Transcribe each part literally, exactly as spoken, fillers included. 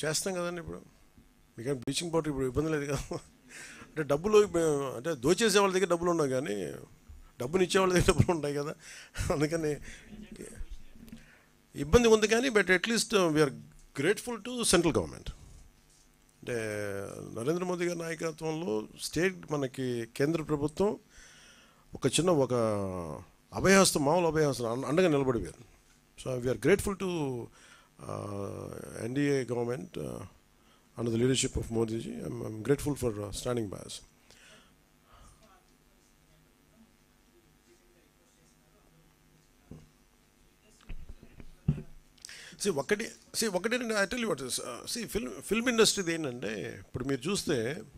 చేస్తాం కదండి. ఇప్పుడు మీకేం బ్లీచింగ్ పౌడర్ ఇప్పుడు ఇబ్బంది లేదు కదా. అంటే డబ్బులు అంటే దోచేసే వాళ్ళ దగ్గర డబ్బులు ఉన్నాయి, కానీ డబ్బుని ఇచ్చే వాళ్ళ దగ్గర డబ్బులు ఉంటాయి కదా. అందుకని ఇబ్బంది ఉంది, కానీ but at least we are grateful to central government. అంటే నరేంద్ర మోదీ గారి నాయకత్వంలో స్టేట్ మనకి కేంద్ర ప్రభుత్వం ఒక చిన్న ఒక అభయహస్తం, మామూలు అభయహస్తం అండగా నిలబడిపోయారు. So we are grateful to NDA government under the leadership of Modiji. I'm grateful for standing by us. See ఒకటి సి ఒకటి I tell you what is సి ఫిల్మ్ ఫిల్మ్ ఇండస్ట్రీది ఏంటంటే, ఇప్పుడు మీరు చూస్తే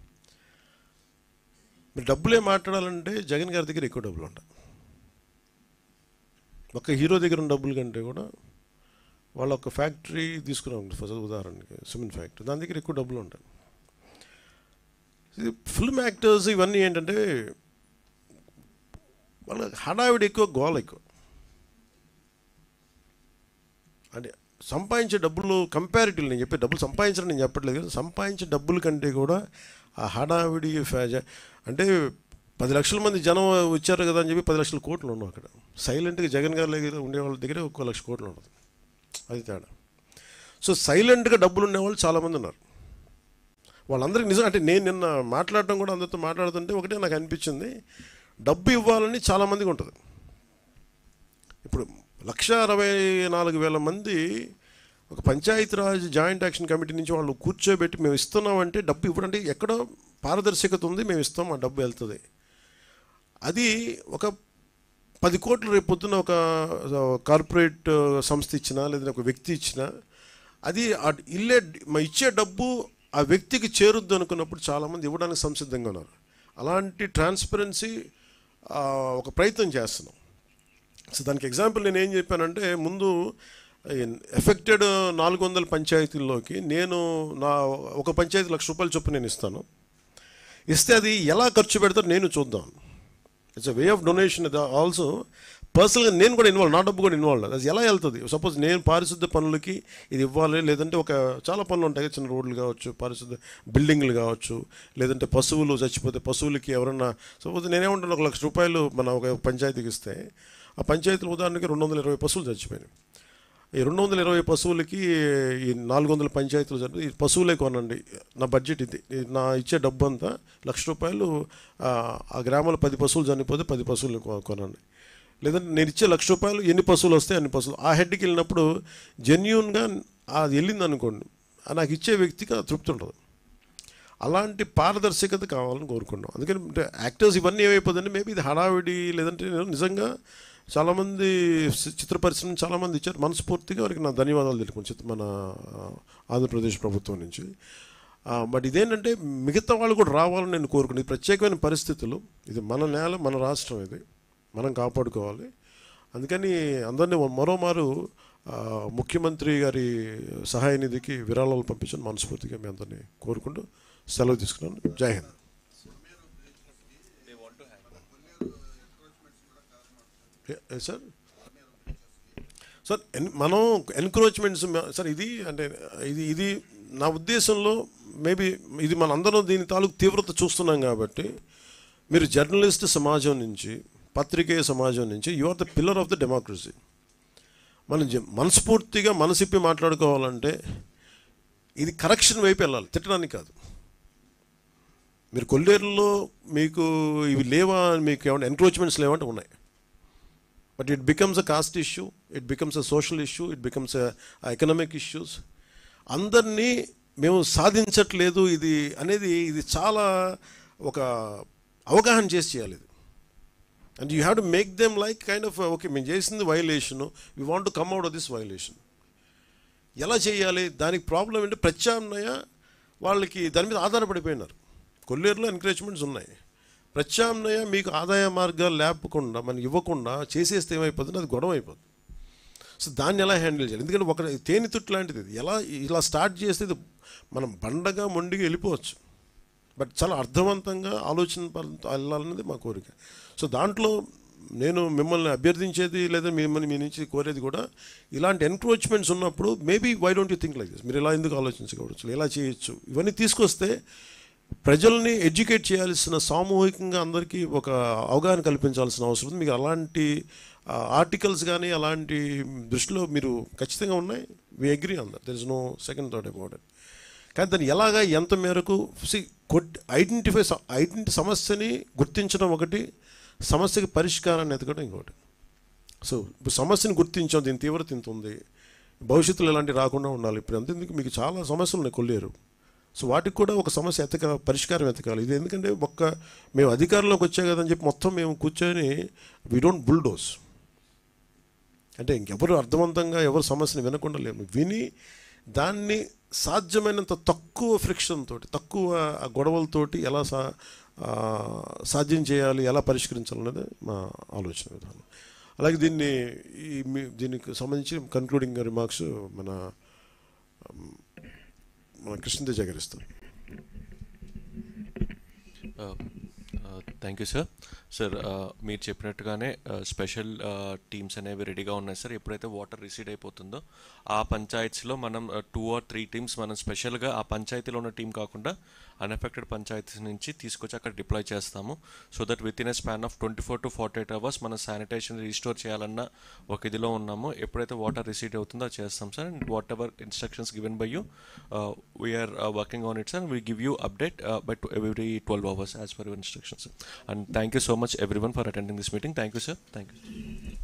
మీరు డబ్బులే మాట్లాడాలంటే జగన్ గారి దగ్గర ఎక్కువ డబ్బులు ఉంటాయి. ఒక హీరో దగ్గర ఉన్న డబ్బుల కంటే కూడా వాళ్ళ ఒక ఫ్యాక్టరీ తీసుకున్నాం ఫస్ట్ ఉదాహరణకి, సిమెంట్ ఫ్యాక్టరీ, దాని దగ్గర ఎక్కువ డబ్బులు ఉంటాయి. ఫిల్మ్ యాక్టర్స్ ఇవన్నీ ఏంటంటే వాళ్ళ హడావిడి ఎక్కువ, గోల ఎక్కువ. అంటే సంపాదించే డబ్బులు కంపారిటివ్లీ, నేను చెప్పే డబ్బులు సంపాదించడం నేను చెప్పట్లేదు కదా, సంపాదించే డబ్బుల కంటే కూడా ఆ హడావిడి ఫ్యాజ. అంటే పది లక్షల మంది జనం వచ్చారు కదా అని చెప్పి పది లక్షల కోట్లు ఉన్నాం అక్కడ. సైలెంట్గా జగన్ గారి దగ్గర ఉండే వాళ్ళ దగ్గర ఒక్క లక్ష కోట్లు ఉండదు, అది తేడా. సో సైలెంట్గా డబ్బులు ఉండేవాళ్ళు చాలామంది ఉన్నారు. వాళ్ళందరికీ నిజం అంటే నేను నిన్న మాట్లాడటం కూడా అందరితో మాట్లాడుతుంటే ఒకటే నాకు అనిపించింది, డబ్బు ఇవ్వాలని చాలామందికి ఉంటుంది. ఇప్పుడు లక్ష అరవై నాలుగు వేల మంది ఒక పంచాయతీరాజ్ జాయింట్ యాక్షన్ కమిటీ నుంచి వాళ్ళు కూర్చోబెట్టి మేము ఇస్తున్నామంటే డబ్బు ఇవ్వడంటే ఎక్కడో పారదర్శకత ఉంది, మేము ఇస్తాం, ఆ డబ్బు వెళ్తుంది. అది ఒక పది కోట్లు రేపు పొద్దున ఒక కార్పొరేట్ సంస్థ ఇచ్చినా లేదంటే ఒక వ్యక్తి ఇచ్చినా అది ఇల్లే ఇచ్చే డబ్బు ఆ వ్యక్తికి చేరుద్దు అనుకున్నప్పుడు చాలామంది ఇవ్వడానికి సంసిద్ధంగా ఉన్నారు. అలాంటి ట్రాన్స్పరెన్సీ ఒక ప్రయత్నం చేస్తున్నాం. సో దానికి ఎగ్జాంపుల్ నేను ఏం చెప్పానంటే, ముందు ఎఫెక్టెడ్ నాలుగు వందల పంచాయతీల్లోకి నేను నా ఒక పంచాయతీ లక్ష రూపాయల చొప్పున నేను ఇస్తాను. ఇస్తే అది ఎలా ఖర్చు పెడతారో నేను చూద్దాం. It's a way of donation. Also పర్సనల్గా నేను కూడా ఇన్వాల్వ్, నా డబ్బు కూడా ఇన్వాల్వ్. అది ఎలా వెళ్తుంది? సపోజ్ నేను పారిశుద్ధ పనులకి ఇది ఇవ్వాలి, లేదంటే ఒక చాలా పనులు ఉంటాయి, చిన్న రోడ్లు కావచ్చు, పారిశుద్ధ బిల్డింగ్లు కావచ్చు, లేదంటే పశువులు చచ్చిపోతే పశువులకి ఎవరన్నా, సపోజ్ నేనేమంటాను ఒక లక్ష రూపాయలు మన ఒక పంచాయతీకి ఇస్తే ఆ పంచాయతీల ఉదాహరణకి రెండు వందల ఇరవై పశువులు చచ్చిపోయినాయి. ఈ రెండు వందల ఇరవై పశువులకి ఈ నాలుగు వందల పంచాయతీలు చనిపోయి ఈ పశువులే కొనండి, నా బడ్జెట్ ఇది, నా ఇచ్చే డబ్బు అంతా లక్ష రూపాయలు, ఆ గ్రామంలో పది పశువులు చనిపోతే పది పశువులు కొనండి. లేదంటే నేను ఇచ్చే లక్ష రూపాయలు ఎన్ని పశువులు వస్తాయి అన్ని పశువులు. ఆ హెడ్కి వెళ్ళినప్పుడు జెన్యూన్గా అది వెళ్ళింది అనుకోండి, నాకు ఇచ్చే వ్యక్తికి తృప్తి ఉంటుంది. అలాంటి పారదర్శకత కావాలని కోరుకున్నాం. అందుకని యాక్టర్స్ ఇవన్నీ ఏమైపోతుందంటే మేబీ ఇది హడావిడి, లేదంటే నిజంగా చాలామంది చిత్ర పరిశ్రమ చాలామంది ఇచ్చారు, మనస్ఫూర్తిగా వారికి నా ధన్యవాదాలు తెలుపుకుంటాను మన ఆంధ్రప్రదేశ్ ప్రభుత్వం నుంచి. బట్ ఇదేంటంటే మిగతా వాళ్ళు కూడా రావాలని నేను కోరుకున్నాను. ఇది ప్రత్యేకమైన పరిస్థితులు, ఇది మన నేల, మన రాష్ట్రం, ఇది మనం కాపాడుకోవాలి. అందుకని అందరినీ మరోమారు ముఖ్యమంత్రి గారి సహాయ నిధికి విరాళాలు పంపించని మనస్ఫూర్తిగా మీ అందరినీ కోరుకుంటూ సెలవు తీసుకున్నాను. జై హింద్. సార్ సార్ మనం ఎన్క్రోచ్మెంట్స్ సార్ ఇది అంటే ఇది ఇది నా ఉద్దేశంలో మేబీ ఇది మన అందరం దీని తాలూకు తీవ్రత చూస్తున్నాం కాబట్టి, మీరు జర్నలిస్ట్ సమాజం నుంచి, పత్రికేయ సమాజం నుంచి you are the pillar of the democracy. మనం మనస్ఫూర్తిగా మనసిప్పి మాట్లాడుకోవాలంటే ఇది కరెక్షన్ వైపు వెళ్ళాలి, తిట్టడానికి కాదు. మీరు కొల్లేరులో మీకు ఇవి లేవా, మీకు ఏమైనా ఎన్క్రోచ్మెంట్స్ లేవంటే ఉన్నాయి. But it becomes a caste issue, it becomes a social issue, it becomes a economic issues. అందరినీ మేము సాధించట్లేదు ఇది అనేది ఇది చాలా ఒక అవగాహన చేసి చేయాలి ఇది. And you have to make them like kind of okay మేము చేసింది violation, we want to come out of this violation. ఎలా చేయాలి? దానికి ప్రాబ్లం ఏంటి? ప్రత్యామ్నాయ వాళ్ళకి దాని మీద ఆధారపడిపోయినారు. కొల్లేరులో ఎంకరేజ్మెంట్స్ ఉన్నాయి, ప్రత్యామ్నాయ మీకు ఆదాయ మార్గాలు లేపకుండా మనకి ఇవ్వకుండా చేసేస్తే ఏమైపోతుంది, అది గొడవ అయిపోతుంది. సో దాన్ని ఎలా హ్యాండిల్ చేయాలి? ఎందుకంటే ఒక తేనెతుట్టు లాంటిది, ఇది ఎలా ఇలా స్టార్ట్ చేస్తే ఇది మనం బండగా మొండిగా వెళ్ళిపోవచ్చు, బట్ చాలా అర్థవంతంగా ఆలోచన వెళ్ళాలనేది మా కోరిక. సో దాంట్లో నేను మిమ్మల్ని అభ్యర్థించేది లేదా మిమ్మల్ని మీ నుంచి కోరేది కూడా ఇలాంటి ఎన్క్రోచ్మెంట్స్ ఉన్నప్పుడు maybe why don't you think like this, మీరు ఇలా ఎందుకు ఆలోచించకూడదు, ఎలా చేయొచ్చు, ఇవన్నీ తీసుకొస్తే ప్రజల్ని ఎడ్యుకేట్ చేయాల్సిన, సామూహికంగా అందరికీ ఒక అవగాహన కల్పించాల్సిన అవసరం ఉంది. మీకు అలాంటి ఆర్టికల్స్ కానీ అలాంటి దృష్టిలో మీరు ఖచ్చితంగా ఉన్నాయి. We agree on that, there is no second thought about it. కానీ దాన్ని ఎలాగా ఎంత మేరకు సి కొట్ ఐడెంటిఫై ఐడెంటి సమస్యని గుర్తించడం ఒకటి, సమస్యకి పరిష్కారాన్ని ఎతకడం ఇంకోటి. సో ఇప్పుడు సమస్యని గుర్తించాం, దీని తీవ్రత ఇంత ఉంది, భవిష్యత్తులో ఇలాంటివి రాకుండా ఉండాలి. ఇప్పుడు అంతేందుకు మీకు చాలా సమస్యలు ఉన్నాయి కొల్లేరు. సో వాటికి కూడా ఒక సమస్య ఎతక పరిష్కారం ఎతకాలి. ఇది ఎందుకంటే ఒక్క మేము అధికారంలోకి వచ్చా కదని చెప్పి మొత్తం మేము కూర్చొని వీ డోంట్ బుల్డోస్, అంటే ఇంకెవరు అర్థవంతంగా ఎవరు సమస్యని వినకుండా లేము, విని దాన్ని సాధ్యమైనంత తక్కువ ఫ్రిక్షన్ తోటి, తక్కువ గొడవలతోటి ఎలా సా సాధ్యం చేయాలి, ఎలా పరిష్కరించాలనేది మా ఆలోచన విధానం. అలాగే దీన్ని ఈ దీనికి సంబంధించి కన్క్లూడింగ్ రిమార్క్స్ మన మన కృష్ణతేజ గారు ఇస్తారు. Thank you sir. సార్ మీరు చెప్పినట్టుగానే స్పెషల్ టీమ్స్ అనేవి రెడీగా ఉన్నాయి సార్. ఎప్పుడైతే వాటర్ రిసీడ్ అయిపోతుందో ఆ పంచాయత్స్లో మనం టూ ఆర్ త్రీ టీమ్స్ మనం స్పెషల్గా ఆ పంచాయతీలో ఉన్న టీం కాకుండా అన్ఎఫెక్టెడ్ పంచాయతీస్ నుంచి తీసుకొచ్చి అక్కడ డిప్లాయ్ చేస్తాము. So that within a span of twenty four to forty eight hours మనం శానిటేషన్ రీస్టోర్ చేయాలన్న ఒక ఇదిలో ఉన్నాము. ఎప్పుడైతే వాటర్ రిసీడ్ అవుతుందో అది చేస్తాం sir. And whatever instructions given by you we are working on it sir. We give you update by every twelve hours as per your instructions. And thank you so much everyone for attending this meeting. Thank you sir. Thank you.